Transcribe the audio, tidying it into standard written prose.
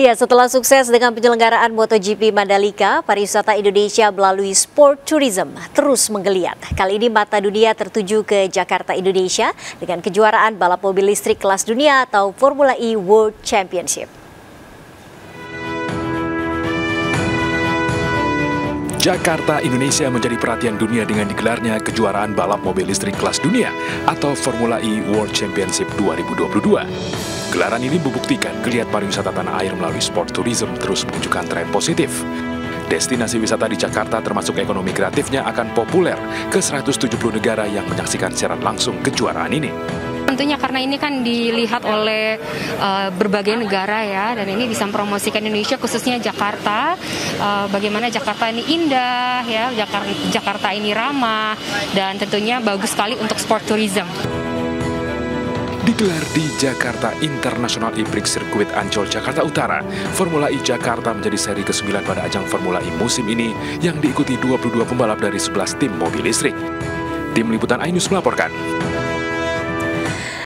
Ya, setelah sukses dengan penyelenggaraan MotoGP Mandalika, pariwisata Indonesia melalui Sport Tourism terus menggeliat. Kali ini mata dunia tertuju ke Jakarta, Indonesia dengan kejuaraan balap mobil listrik kelas dunia atau Formula E World Championship. Jakarta, Indonesia menjadi perhatian dunia dengan digelarnya kejuaraan balap mobil listrik kelas dunia atau Formula E World Championship 2022. Gelaran ini membuktikan geliat pariwisata tanah air melalui sport tourism terus menunjukkan tren positif. Destinasi wisata di Jakarta termasuk ekonomi kreatifnya akan populer ke 170 negara yang menyaksikan secara langsung kejuaraan ini. Tentunya karena ini kan dilihat oleh berbagai negara ya, dan ini bisa mempromosikan Indonesia khususnya Jakarta. Bagaimana Jakarta ini indah ya, Jakarta ini ramah, dan tentunya bagus sekali untuk sport tourism. Digelar di Jakarta International E-Prix Circuit Ancol, Jakarta Utara, Formula E Jakarta menjadi seri ke-9 pada ajang Formula E musim ini yang diikuti 22 pembalap dari 11 tim mobil listrik. Tim Liputan iNews melaporkan.